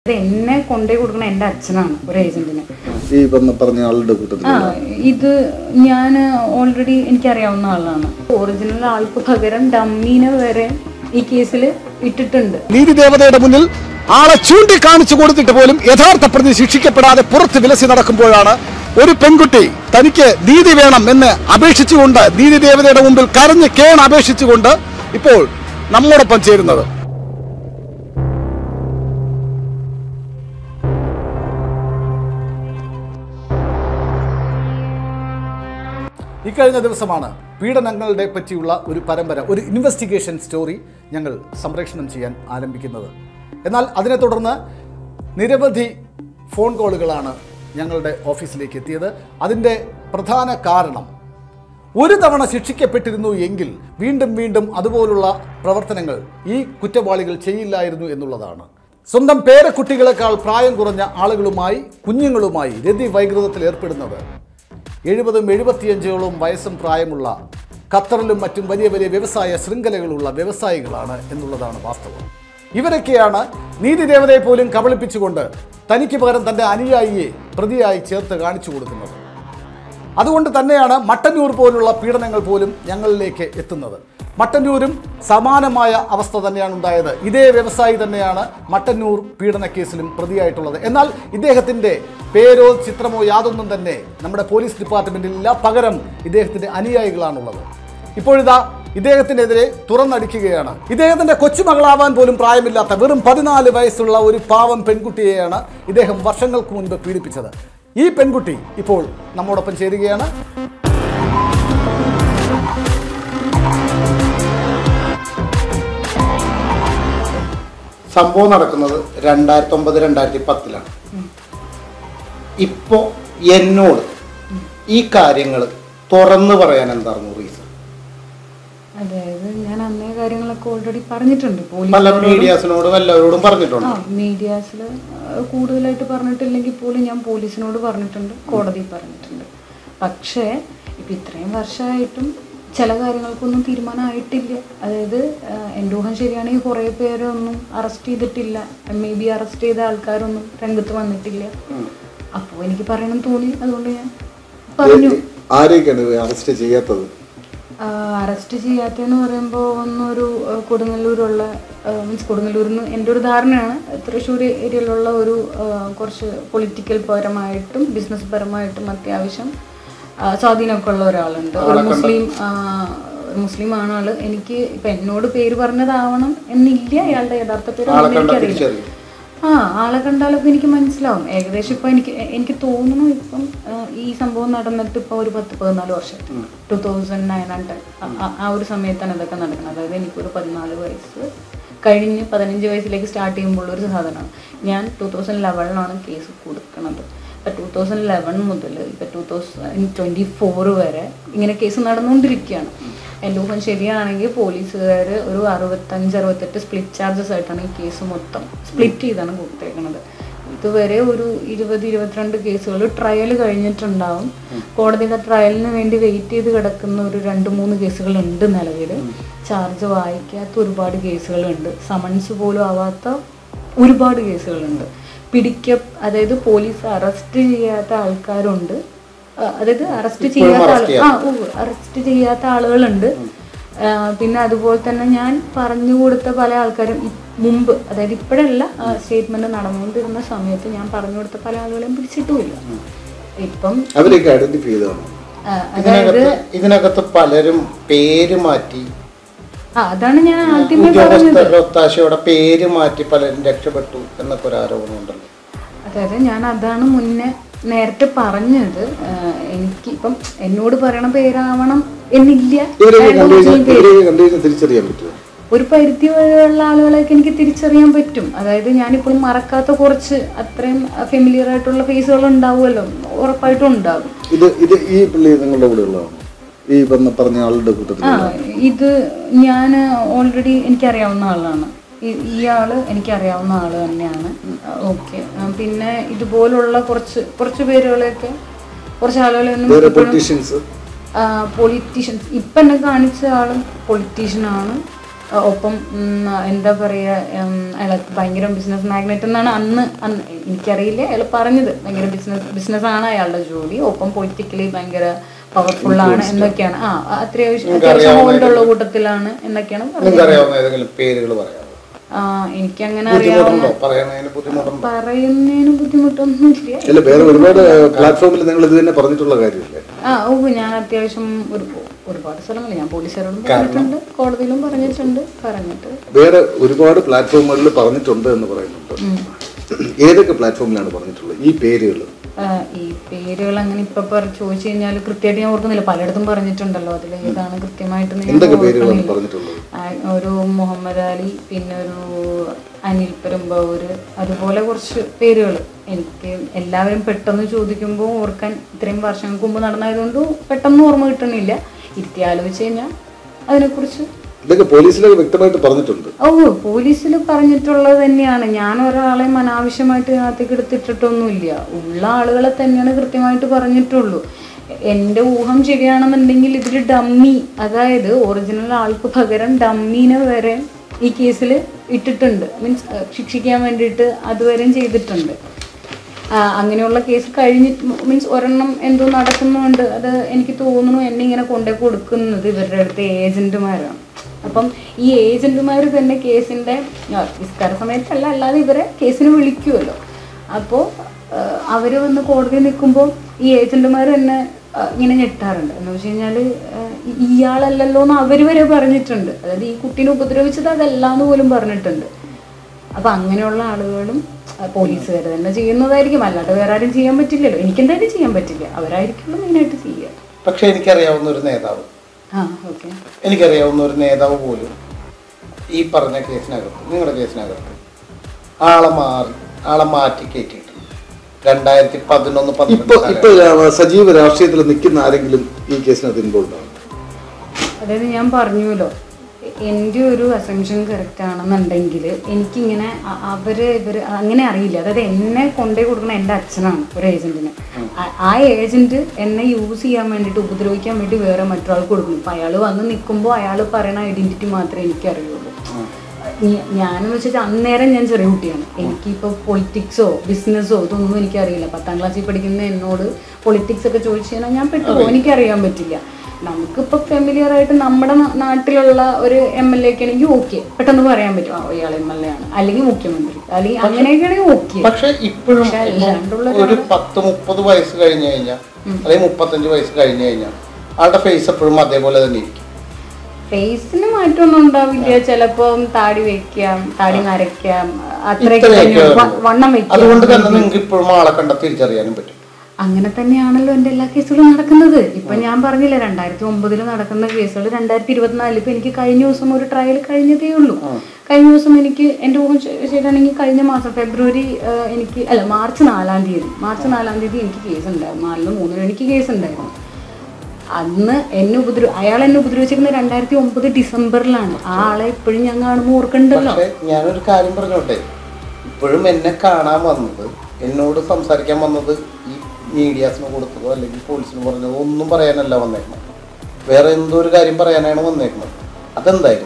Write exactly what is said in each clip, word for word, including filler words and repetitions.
എന്നെ കൊണ്ടേ കൊടുക്കുന്ന എൻ്റെ അച്ഛനാണ് ഒരു ഏജന്റിന്. ഈ പറഞ്ഞ ആളുടെ കൂട്ടത്തിൽ ആ ഇത് ഞാൻ ഓൾറെഡി എനിക്കറിയാവുന്ന ആളാണ്. ഒറിജിനൽ ആൾക്ക് പകരം ഡമ്മീനെ വരെ ഈ കേസിൽ ഇട്ടിട്ടുണ്ട്. നീതിദേവതയുടെ മുന്നിൽ ആളെ ചൂണ്ടിക്കാണിച്ചു കൊടുത്തിട്ട് പോലും യഥാർത്ഥ പ്രതി ശിക്ഷിക്കപ്പെടാതെ പുറത്ത് വിലസി നടക്കുമ്പോഴാണ് ഒരു പെൺകുട്ടി തനിക്ക് നീതി വേണം എന്ന് അപേക്ഷിച്ചുകൊണ്ട് നീതിദേവതയുടെ മുമ്പിൽ കരഞ്ഞ് കേൺ അപേക്ഷിച്ചുകൊണ്ട് ഇപ്പോൾ നമ്മോടൊപ്പം ചേരുന്നത്. ഇക്കഴിഞ്ഞ ദിവസമാണ് പീഡനങ്ങളുടെ പറ്റിയുള്ള ഒരു പരമ്പര, ഒരു ഇൻവെസ്റ്റിഗേഷൻ സ്റ്റോറി ഞങ്ങൾ സംപ്രേഷണം ചെയ്യാൻ ആരംഭിക്കുന്നത്. എന്നാൽ അതിനെ തുടർന്ന് നിരവധി ഫോൺ കോളുകളാണ് ഞങ്ങളുടെ ഓഫീസിലേക്ക് എത്തിയത്. അതിൻ്റെ പ്രധാന കാരണം ഒരു തവണ ശിക്ഷിക്കപ്പെട്ടിരുന്നു എങ്കിൽ വീണ്ടും വീണ്ടും അതുപോലുള്ള പ്രവർത്തനങ്ങൾ ഈ കുറ്റവാളികൾ ചെയ്യില്ലായിരുന്നു എന്നുള്ളതാണ്. സ്വന്തം പേരക്കുട്ടികളെക്കാൾ പ്രായം കുറഞ്ഞ ആളുകളുമായി, കുഞ്ഞുങ്ങളുമായി രതി വൈകൃതത്തിൽ ഏർപ്പെടുന്നത് എഴുപതും എഴുപത്തിയഞ്ചോളം വയസ്സും പ്രായമുള്ള ഖത്തറിലും മറ്റും വലിയ വലിയ വ്യവസായ ശൃംഖലകളുള്ള വ്യവസായികളാണ് എന്നുള്ളതാണ് വാസ്തവം. ഇവരൊക്കെയാണ് നീതിദേവതയെ പോലും കബളിപ്പിച്ചുകൊണ്ട് തനിക്ക് പകരം തൻ്റെ അനുയായിയെ പ്രതിയായി ചേർത്ത് കാണിച്ചു കൊടുക്കുന്നത്. അതുകൊണ്ട് തന്നെയാണ് മട്ടന്നൂർ പോലുള്ള പീഡനങ്ങൾ പോലും ഞങ്ങളിലേക്ക് എത്തുന്നത്. മട്ടന്നൂരും സമാനമായ അവസ്ഥ തന്നെയാണ് ഉണ്ടായത്. ഇതേ വ്യവസായി തന്നെയാണ് മട്ടന്നൂർ പീഡന കേസിലും പ്രതിയായിട്ടുള്ളത്. എന്നാൽ ഇദ്ദേഹത്തിൻ്റെ പേരോ ചിത്രമോ യാതൊന്നും തന്നെ നമ്മുടെ പോലീസ് ഡിപ്പാർട്ട്മെൻറ്റിൽ ഇല്ല. പകരം ഇദ്ദേഹത്തിൻ്റെ അനുയായികളാണുള്ളത്. ഇപ്പോഴിതാ ഇദ്ദേഹത്തിനെതിരെ തുറന്നടിക്കുകയാണ്. ഇദ്ദേഹത്തിൻ്റെ കൊച്ചുമകളാവാൻ പോലും പ്രായമില്ലാത്ത വെറും പതിനാല് വയസ്സുള്ള ഒരു പാവം പെൺകുട്ടിയെയാണ് ഇദ്ദേഹം വർഷങ്ങൾക്ക് മുൻപ് പീഡിപ്പിച്ചത്. ഈ പെൺകുട്ടി ഇപ്പോൾ നമ്മോടൊപ്പം ചേരുകയാണ്. സംഭവം നടക്കുന്നത് രണ്ടായിരത്തി ഒമ്പത് രണ്ടായിരത്തി പത്തിലാണ്. ഇപ്പോ എന്നോട് ഈ കാര്യങ്ങൾ തുറന്നു പറയാൻ എന്തായിരുന്നു റീസൺ? അതായത് ഞാൻ അന്നേ കാര്യങ്ങളൊക്കെ ഓൾറെഡി പറഞ്ഞിട്ടുണ്ട്. പല മീഡിയാസിനോടും എല്ലാവരോടും പറഞ്ഞിട്ടുണ്ട്. ആ മീഡിയാസിൽ കൂടുതലായിട്ട് പറഞ്ഞിട്ടില്ലെങ്കിൽ പോലും ഞാൻ പോലീസിനോട് പറഞ്ഞിട്ടുണ്ട്, കോടതിയിൽ പറഞ്ഞിട്ടുണ്ട്. പക്ഷേ ഇപ്പം ഇത്രയും വർഷമായിട്ടും ചില കാര്യങ്ങൾക്കൊന്നും തീരുമാനമായിട്ടില്ല. അതായത് എൻ്റെ ഊഹം ശരിയാണെങ്കിൽ കുറേ പേരൊന്നും അറസ്റ്റ് ചെയ്തിട്ടില്ല. മേ ബി അറസ്റ്റ് ചെയ്ത ആൾക്കാരൊന്നും രംഗത്ത് വന്നിട്ടില്ല. അപ്പോൾ എനിക്ക് പറയണം തോന്നി, അതുകൊണ്ട് ഞാൻ പറഞ്ഞു. ആരെയൊക്കെയാണ് അറസ്റ്റ് ചെയ്യാത്തത്? അറസ്റ്റ് ചെയ്യാത്തതെന്ന് പറയുമ്പോൾ ഒന്നൊരു കൊടുങ്ങല്ലൂരുള്ള മീൻസ് കൊടുങ്ങല്ലൂരിൽ നിന്ന് എൻ്റെ ഒരു ധാരണയാണ്, തൃശ്ശൂർ ഏരിയയിലുള്ള ഒരു കുറച്ച് പൊളിറ്റിക്കൽ പരമായിട്ടും ബിസിനസ് പരമായിട്ടും അത്യാവശ്യം സ്വാധീനമൊക്കെ ഉള്ള ഒരാളുണ്ട്. ഒരു മുസ്ലിം മുസ്ലിം ആണ് ആള്. എനിക്ക് ഇപ്പം എന്നോട് പേര് പറഞ്ഞതാവണം എന്നില്ല, അയാളുടെ യഥാർത്ഥ പേര് എനിക്കറിയില്ല. ആ ആളെ കണ്ടാലൊക്കെ എനിക്ക് മനസ്സിലാവും ഏകദേശം. ഇപ്പം എനിക്ക് എനിക്ക് തോന്നുന്നു ഇപ്പം ഈ സംഭവം നടന്നിട്ട് ഇപ്പോൾ ഒരു പത്ത് പതിനാല് വർഷം, ടു തൗസൻഡ് നയൻ ഹൺഡ്രഡ് ആ ഒരു സമയത്താണ് ഇതൊക്കെ നടക്കുന്നത്. അതായത് എനിക്കൊരു പതിനാല് വയസ്സ് കഴിഞ്ഞ് പതിനഞ്ച് വയസ്സിലേക്ക് സ്റ്റാർട്ട് ചെയ്യുമ്പോൾ ഒരു സാധനമാണ്. ഞാൻ ടു തൗസൻഡ് ലെവനിലാണ് കേസ് കൊടുക്കുന്നത്. ഇപ്പം ടു തൗസൻഡ് ലെവൻ മുതൽ ഇപ്പം ടു തൗസൻഡ് ട്വൻറ്റി ഫോർ വരെ ഇങ്ങനെ കേസ് നടന്നുകൊണ്ടിരിക്കുകയാണ്. എൻ്റെ ഊഹം ശരിയാണെങ്കിൽ പോലീസുകാർ ഒരു അറുപത്തഞ്ച് അറുപത്തെട്ട് സ്പ്ലിറ്റ് ചാർജസ് ആയിട്ടാണ് ഈ കേസ് മൊത്തം സ്പ്ലിറ്റ് ചെയ്താണ് കൊടുത്തേക്കുന്നത്. ഇതുവരെ ഒരു ഇരുപത് ഇരുപത്തിരണ്ട് കേസുകൾ ട്രയൽ കഴിഞ്ഞിട്ടുണ്ടാവും. കോടതിയുടെ ട്രയലിന് വേണ്ടി വെയിറ്റ് ചെയ്ത് കിടക്കുന്ന ഒരു രണ്ട് മൂന്ന് കേസുകളുണ്ട് നിലവിൽ. ചാർജ് വായിക്കാത്ത ഒരുപാട് കേസുകളുണ്ട്. സമൻസ് പോലും ആവാത്ത ഒരുപാട് കേസുകളുണ്ട്. പിടിക്ക അതായത് പോലീസ് അറസ്റ്റ് ചെയ്യാത്ത ആൾക്കാരുണ്ട്. അതായത് അറസ്റ്റ് ചെയ്യാത്ത ആൾ ആ ഓ അറസ്റ്റ് ചെയ്യാത്ത ആളുകളുണ്ട്. പിന്നെ അതുപോലെ തന്നെ ഞാൻ പറഞ്ഞു കൊടുത്ത പല ആൾക്കാരും മുമ്പ്, അതായത് ഇപ്പോഴല്ല, സ്റ്റേറ്റ്മെന്റ് നടന്നുകൊണ്ടിരുന്ന സമയത്ത് ഞാൻ പറഞ്ഞു കൊടുത്ത പല ആളുകളെയും പിടിച്ചിട്ടുമില്ല. ഇപ്പം അതായത് ഇതിനകത്ത് പലരും പേര് മാറ്റി, അതാണ് ഞാൻ ആദ്യമേ പറഞ്ഞത്. ഒത്താശയോടെ പേര് മാറ്റി പലരും രക്ഷപ്പെട്ടു എന്നൊക്കെ ഒരു ആരോപണം ഉണ്ടല്ലോ. അതായത് ഞാൻ അതാണ് മുന്നേ നേരത്തെ പറഞ്ഞത്. എനിക്ക് ഇപ്പം എന്നോട് പറയണ പേരാവണം എന്നില്ല. തിരിച്ചറിയാൻ പറ്റുമോ? ഒരു പരിധി വരെയുള്ള ആളുകളെയൊക്കെ എനിക്ക് തിരിച്ചറിയാൻ പറ്റും. അതായത് ഞാനിപ്പോഴും മറക്കാത്ത കുറച്ച് അത്രയും ഫെമിലിയർ ആയിട്ടുള്ള ഫേസുകൾ ഉണ്ടാവുമല്ലോ, ഉറപ്പായിട്ടും ഉണ്ടാകും. ഇത് ഇത് ഈ പിള്ളേ നിങ്ങളുടെ കൂടെ ഉള്ളതാണ്, ഈ പറഞ്ഞ ആളുടെ കൂട്ടത്തിൽ? ആ ഇത് ഞാൻ ഓൾറെഡി എനിക്കറിയാവുന്ന ആളാണ്. ഇയാള് എനിക്കറിയാവുന്ന ആള് തന്നെയാണ്. ഓക്കെ. പിന്നെ ഇതുപോലുള്ള കുറച്ച് കുറച്ച് പേരുകളെയൊക്കെ കുറച്ച് ആളുകളെയൊന്നും പൊളിറ്റീഷ്യൻസ് ഇപ്പം എന്നെ കാണിച്ച ആളും പൊളിറ്റീഷ്യനാണ്. ഒപ്പം എന്താ പറയുക, അയാൾക്ക് ഭയങ്കര ബിസിനസ് മാഗ്നറ്റ് എന്നാണ് അന്ന് അന്ന് എനിക്കറിയില്ല അയാൾ പറഞ്ഞത്. ഭയങ്കര ബിസിനസ് ബിസിനസ്സാണ് അയാളുടെ ജോലി, ഒപ്പം പൊളിറ്റിക്കലി ഭയങ്കര പവർഫുള്ളാണ് എന്നൊക്കെയാണ്. ആ അത്യാവശ്യം അത്യാവശ്യം ഹോൾഡുള്ള കൂട്ടത്തിലാണ് എന്നൊക്കെയാണ് പറയുന്നത്. എനിക്കങ്ങനെ അറിയാവുന്ന പറയുന്നതിന് ബുദ്ധിമുട്ടൊന്നുമില്ല. വേറെ ഒരുപാട് പ്ലാറ്റ്ഫോമിൽ നിങ്ങൾ ഇത് തന്നെ പറഞ്ഞിട്ടുള്ള കാര്യമില്ലേ? ആ ഓ ഞാൻ അത്യാവശ്യം ഒരു ഒരുപാട് സ്ഥലങ്ങളിൽ ഞാൻ പോലീസുകാരോടും പറഞ്ഞിട്ടുണ്ട്, കോടതിയിലും പറഞ്ഞിട്ടുണ്ട്. പറഞ്ഞിട്ട് വേറെ ഒരുപാട് പ്ലാറ്റ്ഫോമുകളിൽ പറഞ്ഞിട്ടുണ്ട് എന്ന് പറയുന്നുണ്ട്. ഏതൊക്കെ പ്ലാറ്റ്ഫോമിലാണ് പറഞ്ഞിട്ടുള്ളത് ഈ പേരുകൾ? ഈ പേരുകൾ അങ്ങനെ ഇപ്പൊ ചോദിച്ചു കഴിഞ്ഞാൽ കൃത്യമായിട്ട് ഞാൻ ഓർക്കുന്നില്ല. പലയിടത്തും പറഞ്ഞിട്ടുണ്ടല്ലോ, അതിൽ ഏതാണ് കൃത്യമായിട്ട് ഒരു മുഹമ്മദ് അലി, പിന്നെ ഒരു അനിൽ പെരുമ്പാവൂര്, അതുപോലെ കുറച്ച് പേരുകൾ. എനിക്ക് എല്ലാവരും പെട്ടെന്ന് ചോദിക്കുമ്പോൾ ഓർക്കാൻ ഇത്രയും വർഷങ്ങൾക്ക് മുമ്പ് നടന്നതുകൊണ്ട് പെട്ടെന്ന് ഓർമ്മ കിട്ടണില്ല. ഇരുത്തി ആലോചിച്ച് കഴിഞ്ഞാൽ അതിനെക്കുറിച്ച് ഇതൊക്കെ പോലീസിലൊക്കെ വ്യക്തമായിട്ട് പറഞ്ഞിട്ടുണ്ട്. ഓ പോലീസിൽ പറഞ്ഞിട്ടുള്ളത് തന്നെയാണ്. ഞാൻ ഒരാളെ അനാവശ്യമായിട്ട് ഇതിനകത്തേക്ക് എടുത്തിട്ടിട്ടൊന്നുമില്ല. ഉള്ള ആളുകളെ തന്നെയാണ് കൃത്യമായിട്ട് പറഞ്ഞിട്ടുള്ളൂ. എൻ്റെ ഊഹം ശരിയാണെന്നുണ്ടെങ്കിൽ ഇതിൽ ഡമ്മി, അതായത് ഒറിജിനൽ ആൾക്ക് പകരം ഡമ്മീനെ വരെ ഈ കേസിൽ ഇട്ടിട്ടുണ്ട്. മീൻസ് ശിക്ഷിക്കാൻ വേണ്ടിയിട്ട് അതുവരെയും ചെയ്തിട്ടുണ്ട്. അങ്ങനെയുള്ള കേസ് കഴിഞ്ഞിട്ട് മീൻസ് ഒരെണ്ണം എന്തോ നടക്കുന്നുണ്ട്. അത് എനിക്ക് തോന്നുന്നു എന്നെ ഇങ്ങനെ കൊണ്ടേ കൊടുക്കുന്നത് ഇവരുടെ അടുത്ത് ഏജന്റുമാരാണ്. അപ്പം ഈ ഏജന്റുമാർ തന്നെ കേസിൻ്റെ വിസ്താര സമയത്തല്ല, അല്ലാതെ ഇവരെ കേസിന് വിളിക്കുമല്ലോ. അപ്പോൾ അവർ വന്ന് കോടതിയിൽ നിൽക്കുമ്പോൾ ഈ ഏജന്റുമാർ തന്നെ ഇങ്ങനെ ഞെട്ടാറുണ്ട്. എന്ന് വെച്ച് കഴിഞ്ഞാൽ ഇയാളല്ലല്ലോ എന്ന് അവർ വരെ പറഞ്ഞിട്ടുണ്ട്. അതായത് ഈ കുട്ടീനെ ഉപദ്രവിച്ചത് അതല്ലാന്ന് പോലും പറഞ്ഞിട്ടുണ്ട്. അപ്പം അങ്ങനെയുള്ള ആളുകളും പോലീസുകാർ തന്നെ ചെയ്യുന്നതായിരിക്കും, അല്ലാണ്ട് വേറെ ആരും ചെയ്യാൻ പറ്റില്ലല്ലോ. എനിക്കെന്തായാലും ചെയ്യാൻ പറ്റില്ല, അവരായിരിക്കുള്ളൂ മെയിനായിട്ട് ചെയ്യുക. പക്ഷെ എനിക്കറിയാവുന്ന ഒരു നേതാവ് ആ ഓക്കെ എനിക്കറിയാവുന്ന ഒരു നേതാവ് പോലും ഈ പറഞ്ഞ കേസിനകത്ത്, നിങ്ങളുടെ കേസിനകത്ത് ആളെ മാറി ആളെ മാറ്റി കയറ്റിയിട്ടുണ്ട്. രണ്ടായിരത്തി പതിനൊന്ന് പന്ത്രണ്ട് സജീവ രാഷ്ട്രീയത്തിൽ നിൽക്കുന്ന ആരെങ്കിലും ഈ കേസിനകത്ത് ഇൻവോൾവ് ആണ്? അതായത് ഞാൻ പറഞ്ഞുല്ലോ, എൻ്റെ ഒരു അസംഷൻ കറക്റ്റ് ആണെന്നുണ്ടെങ്കിൽ എനിക്കിങ്ങനെ അവർ ഇവർ അങ്ങനെ അറിയില്ല. അതായത് എന്നെ കൊണ്ടേ കൊടുക്കുന്ന എൻ്റെ അച്ഛനാണ് ഒരു ഏജന്റിന്. ആ ഏജന്റ് എന്നെ യൂസ് ചെയ്യാൻ വേണ്ടിയിട്ട് ഉപദ്രവിക്കാൻ വേണ്ടി വേറെ മറ്റൊരാൾക്ക് കൊടുക്കുന്നു. ഇപ്പം അയാൾ വന്ന് നിൽക്കുമ്പോൾ അയാൾ പറയുന്ന ഐഡന്റിറ്റി മാത്രമേ എനിക്കറിയുള്ളൂ. ഞാനെന്ന് വെച്ചാൽ അന്നേരം ഞാൻ ചെറിയ കുട്ടിയാണ്. എനിക്കിപ്പോൾ പൊളിറ്റിക്സോ ബിസിനസ്സോ ഇതൊന്നും എനിക്കറിയില്ല. പത്താം ക്ലാസ്സിൽ പഠിക്കുന്ന എന്നോട് പൊളിറ്റിക്സ് ഒക്കെ ചോദിച്ചു കഴിഞ്ഞാൽ ഞാൻ പെട്ടുപോകും, എനിക്കറിയാൻ പറ്റില്ല. നമുക്കിപ്പോൾ ഫെമിലിയർ ആയിട്ട് നമ്മുടെ നാട്ടിലുള്ള ഒരു എം എൽ എ ഒക്കെ ആണെങ്കിൽ ഓക്കെ, പെട്ടെന്ന് പറയാൻ പറ്റും ആ ഇയാൾ എം എൽ എ ആണ്, അല്ലെങ്കിൽ മുഖ്യമന്ത്രി, അല്ലെങ്കിൽ അങ്ങനെയൊക്കെ ആണെങ്കിൽ ഓക്കെ. പക്ഷെ ഇപ്പോഴും ഒരു പത്ത് മുപ്പത് വയസ്സ് കഴിഞ്ഞു കഴിഞ്ഞാൽ അല്ലെങ്കിൽ മുപ്പത്തഞ്ച് വയസ്സ് കഴിഞ്ഞു കഴിഞ്ഞാൽ ആളുടെ ഫേസ് എപ്പോഴും അതേപോലെ തന്നെ ഇരിക്കും. ഫേസിന് മാറ്റമൊന്നും ഉണ്ടാവില്ല. ചിലപ്പോ താടി വെക്കാം, താടി നരയ്ക്കാം, അത്രയൊക്കെ വണ്ണം വെക്കാം. അതുകൊണ്ട് തന്നെ നിങ്ങൾക്ക് ഇപ്പോഴും ആളെ കണ്ട തിരിച്ചറിയാനും പറ്റും. അങ്ങനെ തന്നെയാണല്ലോ എൻ്റെ എല്ലാ കേസുകളും നടക്കുന്നത്. ഇപ്പൊ ഞാൻ പറഞ്ഞില്ല, രണ്ടായിരത്തി ഒമ്പതില് നടക്കുന്ന കേസുകൾ രണ്ടായിരത്തി ഇരുപത്തിനാലിൽ ഇപ്പൊ എനിക്ക് കഴിഞ്ഞ ദിവസം ഒരു ട്രയൽ കഴിഞ്ഞതേ ഉള്ളൂ. കഴിഞ്ഞ ദിവസം എനിക്ക് എൻ്റെ ഊഹം ശരിയാണെങ്കിൽ കഴിഞ്ഞ മാസം ഫെബ്രുവരി എനിക്ക് അല്ല മാർച്ച് നാലാം തീയതി മാർച്ച് നാലാം തീയതി എനിക്ക് കേസ് ഉണ്ടായിരുന്നു. നാലിന് മൂന്നിന് എനിക്ക് കേസ് ഉണ്ടായിരുന്നു. അന്ന് എന്നെ ഉപദ്രവ അയാൾ എന്നെ ഉപദ്രവിച്ചിരുന്നത് രണ്ടായിരത്തി ഒമ്പത് ഡിസംബറിലാണ്. ആ ആളെ ഇപ്പോഴും ഞാൻ കാണുമ്പോൾ ഓർക്കണ്ടല്ലോ. ഞാനൊരു കാര്യം പറഞ്ഞോട്ടെ, ഇപ്പോഴും എന്നെ കാണാൻ വന്നത്, എന്നോട് സംസാരിക്കാൻ വന്നത് ഈ മീഡിയാസിന് കൊടുത്തതോ അല്ലെങ്കിൽ പോലീസിന് പറഞ്ഞതോ ഒന്നും പറയാനല്ല വന്നേക്കുന്നത്. വേറെ എന്തോ ഒരു കാര്യം പറയാനാണ് വന്നേക്കുന്നത്. അതെന്തായിരുന്നു?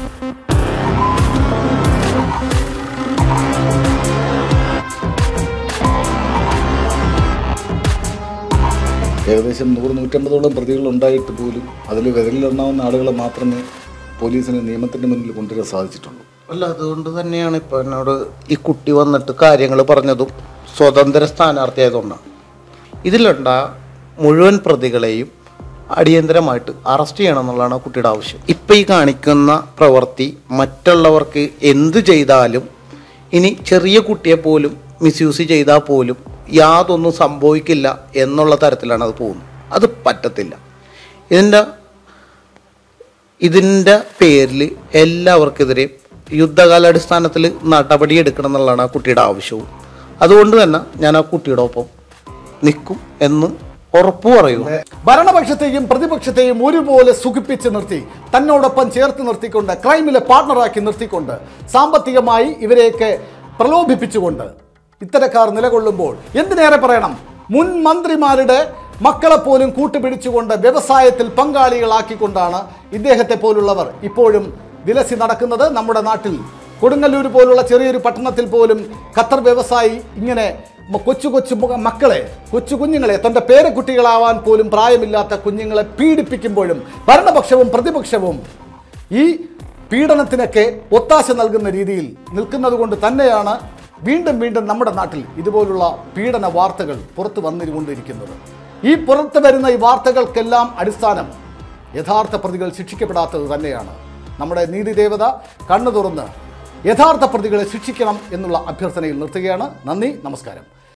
ഏകദേശം നൂറ് നൂറ്റമ്പതോളം പ്രതികൾ ഉണ്ടായിട്ട് പോലും അതിൽ വിരലിലെണ്ണാവുന്ന ആളുകളെ മാത്രമേ പോലീസിന് നിയമത്തിൻ്റെ മുന്നിൽ കൊണ്ടുവരാൻ സാധിച്ചിട്ടുള്ളൂ. അല്ല, അതുകൊണ്ട് തന്നെയാണ് ഇപ്പോൾ എന്നോട് ഈ കുട്ടി വന്നിട്ട് കാര്യങ്ങൾ പറഞ്ഞതും സ്വതന്ത്ര സ്ഥാനാർത്ഥിയായതുകൊണ്ടാണ്. ഇതിലുണ്ട മുഴുവൻ പ്രതികളെയും അടിയന്തരമായിട്ട് അറസ്റ്റ് ചെയ്യണം എന്നുള്ളതാണ് ആ കുട്ടിയുടെ ആവശ്യം. ഇപ്പം ഈ കാണിക്കുന്ന പ്രവൃത്തി മറ്റുള്ളവർക്ക് എന്ത് ചെയ്താലും, ഇനി ചെറിയ കുട്ടിയെ പോലും മിസ്യൂസ് ചെയ്താൽ പോലും യാതൊന്നും സംഭവിക്കില്ല എന്നുള്ള തരത്തിലാണ് അത് പോകുന്നത്. അത് പറ്റത്തില്ല. ഇതിൻ്റെ ഇതിൻ്റെ പേരിൽ എല്ലാവർക്കെതിരെ യുദ്ധകാലാടിസ്ഥാനത്തിൽ നടപടി എടുക്കണം എന്നുള്ളതാണ് ആ കുട്ടിയുടെ ആവശ്യവും. അതുകൊണ്ട് തന്നെ ഞാൻ ആ കുട്ടിയുടെ ഒപ്പം നിൽക്കും എന്ന് ഉറപ്പു പറയൂ. ഭരണപക്ഷത്തെയും പ്രതിപക്ഷത്തെയും ഒരുപോലെ സുഖിപ്പിച്ച് നിർത്തി, തന്നോടൊപ്പം ചേർത്ത് നിർത്തിക്കൊണ്ട്, ക്രൈമിലെ പാർട്ണറാക്കി നിർത്തിക്കൊണ്ട്, സാമ്പത്തികമായി ഇവരെയൊക്കെ പ്രലോഭിപ്പിച്ചുകൊണ്ട് ഇത്തരക്കാർ നിലകൊള്ളുമ്പോൾ എന്തിനേറെ പറയണം, മുൻ മന്ത്രിമാരുടെ മക്കളെ പോലും കൂട്ടുപിടിച്ചുകൊണ്ട് വ്യവസായത്തിൽ പങ്കാളികളാക്കിക്കൊണ്ടാണ് ഇദ്ദേഹത്തെ പോലുള്ളവർ ഇപ്പോഴും വിലസി നടക്കുന്നത് നമ്മുടെ നാട്ടിൽ. കൊടുങ്ങല്ലൂർ പോലുള്ള ചെറിയൊരു പട്ടണത്തിൽ പോലും ഖത്തർ വ്യവസായി ഇങ്ങനെ കൊച്ചു കൊച്ചു മക്കളെ, കൊച്ചു കുഞ്ഞുങ്ങളെ, തൻ്റെ പേരക്കുട്ടികളാവാൻ പോലും പ്രായമില്ലാത്ത കുഞ്ഞുങ്ങളെ പീഡിപ്പിക്കുമ്പോഴും ഭരണപക്ഷവും പ്രതിപക്ഷവും ഈ പീഡനത്തിനൊക്കെ ഒത്താശ നൽകുന്ന രീതിയിൽ നിൽക്കുന്നത് കൊണ്ട് തന്നെയാണ് വീണ്ടും വീണ്ടും നമ്മുടെ നാട്ടിൽ ഇതുപോലുള്ള പീഡന വാർത്തകൾ പുറത്തു വന്നുകൊണ്ടിരിക്കുന്നത്. ഈ പുറത്തു വരുന്ന ഈ വാർത്തകൾക്കെല്ലാം അടിസ്ഥാനം യഥാർത്ഥ പ്രതികൾ ശിക്ഷിക്കപ്പെടാത്തത് തന്നെയാണ്. നമ്മുടെ നീതിദേവത കണ്ണു തുറന്ന് യഥാർത്ഥ പ്രതികളെ ശിക്ഷിക്കണം എന്നുള്ള അഭ്യർത്ഥനയിൽ നിർത്തുകയാണ്. നന്ദി, നമസ്കാരം.